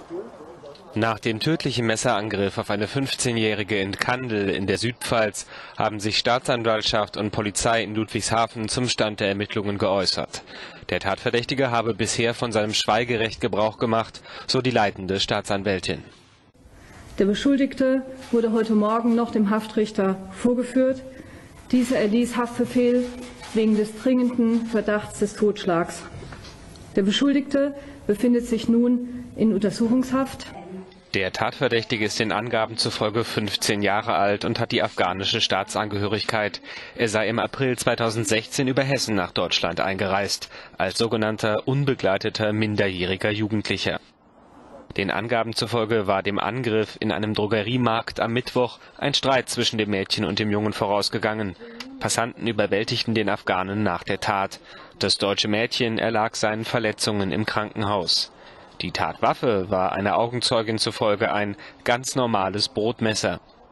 Nach dem tödlichen Messerangriff auf eine 15-Jährige in Kandel in der Südpfalz haben sich Staatsanwaltschaft und Polizei in Ludwigshafen zum Stand der Ermittlungen geäußert. Der Tatverdächtige habe bisher von seinem Schweigerecht Gebrauch gemacht, so die leitende Staatsanwältin. Der Beschuldigte wurde heute Morgen noch dem Haftrichter vorgeführt. Dieser erließ Haftbefehl wegen des dringenden Verdachts des Totschlags. Der Beschuldigte befindet sich nun in Untersuchungshaft. Der Tatverdächtige ist den Angaben zufolge 15 Jahre alt und hat die afghanische Staatsangehörigkeit. Er sei im April 2016 über Hessen nach Deutschland eingereist, als sogenannter unbegleiteter minderjähriger Jugendlicher. Den Angaben zufolge war dem Angriff in einem Drogeriemarkt am Mittwoch ein Streit zwischen dem Mädchen und dem Jungen vorausgegangen. Passanten überwältigten den Afghanen nach der Tat. Das deutsche Mädchen erlag seinen Verletzungen im Krankenhaus. Die Tatwaffe war einer Augenzeugin zufolge ein ganz normales Brotmesser.